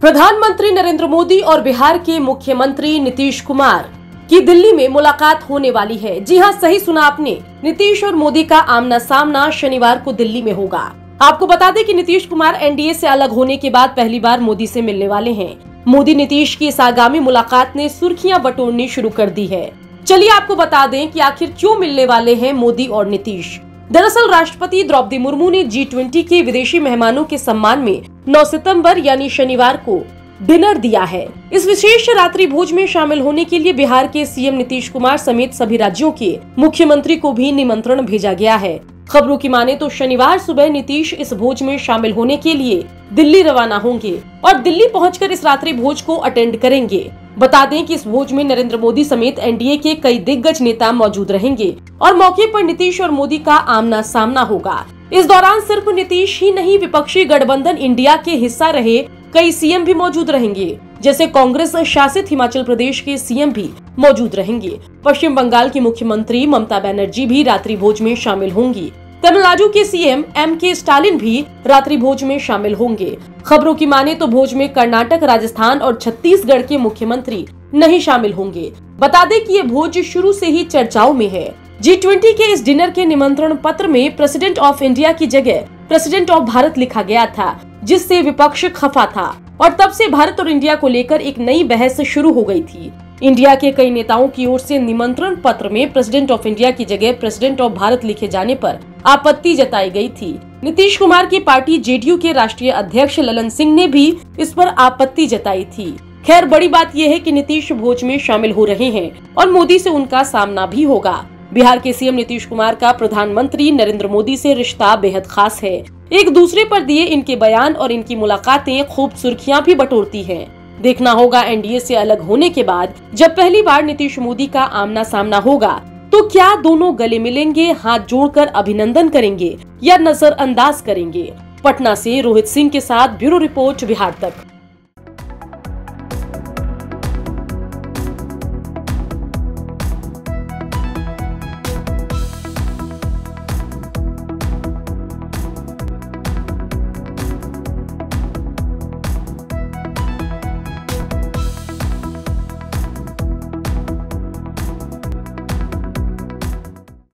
प्रधानमंत्री नरेंद्र मोदी और बिहार के मुख्यमंत्री नीतीश कुमार की दिल्ली में मुलाकात होने वाली है। जी हां, सही सुना आपने। नीतीश और मोदी का आमना सामना शनिवार को दिल्ली में होगा। आपको बता दें कि नीतीश कुमार एनडीए से अलग होने के बाद पहली बार मोदी से मिलने वाले हैं। मोदी नीतीश की इस आगामी मुलाकात ने सुर्खियां बटोरनी शुरू कर दी है। चलिए आपको बता दें कि आखिर क्यों मिलने वाले हैं मोदी और नीतीश। दरअसल राष्ट्रपति द्रौपदी मुर्मू ने G20 के विदेशी मेहमानों के सम्मान में 9 सितंबर यानी शनिवार को डिनर दिया है। इस विशेष रात्रि भोज में शामिल होने के लिए बिहार के सीएम नीतीश कुमार समेत सभी राज्यों के मुख्यमंत्री को भी निमंत्रण भेजा गया है। खबरों की माने तो शनिवार सुबह नीतीश इस भोज में शामिल होने के लिए दिल्ली रवाना होंगे और दिल्ली पहुंचकर इस रात्रि भोज को अटेंड करेंगे। बता दें कि इस भोज में नरेंद्र मोदी समेत एनडीए के कई दिग्गज नेता मौजूद रहेंगे और मौके पर नीतीश और मोदी का आमना सामना होगा। इस दौरान सिर्फ नीतीश ही नहीं, विपक्षी गठबंधन इंडिया के हिस्सा रहे कई सीएम भी मौजूद रहेंगे। जैसे कांग्रेस शासित हिमाचल प्रदेश के सीएम भी मौजूद रहेंगे। पश्चिम बंगाल की मुख्यमंत्री ममता बनर्जी भी रात्रि भोज में शामिल होंगी। तमिलनाडु के सीएम M.K. स्टालिन भी रात्रि भोज में शामिल होंगे। खबरों की माने तो भोज में कर्नाटक, राजस्थान और छत्तीसगढ़ के मुख्यमंत्री नहीं शामिल होंगे। बता दें कि ये भोज शुरू से ही चर्चाओं में है। G20 के इस डिनर के निमंत्रण पत्र में प्रेसिडेंट ऑफ इंडिया की जगह प्रेसिडेंट ऑफ भारत लिखा गया था, जिससे विपक्ष खफा था और तब से भारत और इंडिया को लेकर एक नई बहस शुरू हो गई थी। इंडिया के कई नेताओं की ओर से निमंत्रण पत्र में प्रेसिडेंट ऑफ इंडिया की जगह प्रेसिडेंट ऑफ भारत लिखे जाने पर आपत्ति जताई गई थी। नीतीश कुमार की पार्टी जेडीयू के राष्ट्रीय अध्यक्ष ललन सिंह ने भी इस पर आपत्ति जताई थी। खैर, बड़ी बात यह है कि नीतीश भोज में शामिल हो रहे हैं और मोदी से उनका सामना भी होगा। बिहार के सीएम नीतीश कुमार का प्रधानमंत्री नरेंद्र मोदी से रिश्ता बेहद खास है। एक दूसरे पर दिए इनके बयान और इनकी मुलाकातें खूब सुर्खियां भी बटोरती हैं। देखना होगा एनडीए से अलग होने के बाद जब पहली बार नीतीश मोदी का आमना सामना होगा तो क्या दोनों गले मिलेंगे, हाथ जोड़कर अभिनंदन करेंगे या नजरअंदाज करेंगे। पटना से रोहित सिंह के साथ ब्यूरो रिपोर्ट, बिहार तक।